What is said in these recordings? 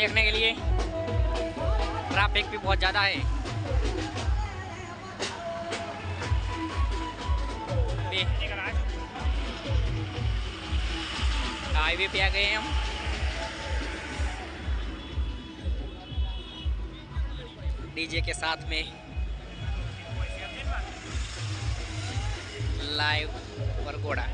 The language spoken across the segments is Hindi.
देखने के लिए। ट्रैफिक भी बहुत ज़्यादा है। हाईवे पे आ गए हैं हम। डीजे के साथ में लाइव वरघोड़ा।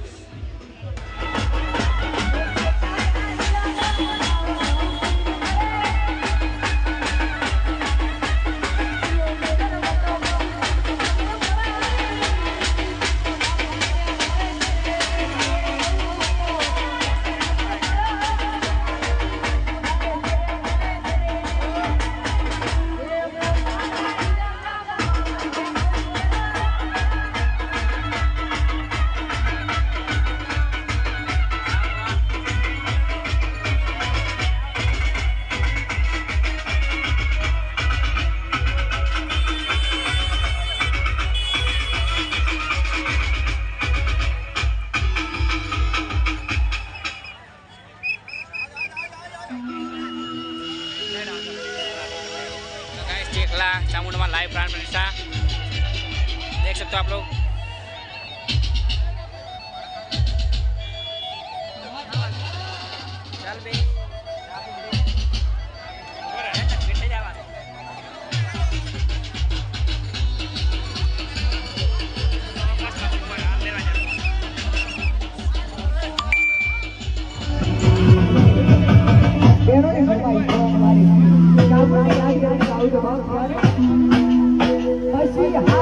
चामुंडा लाइव प्राण प्रतिष्ठा देख सकते हो आप लोग। चल भाई I see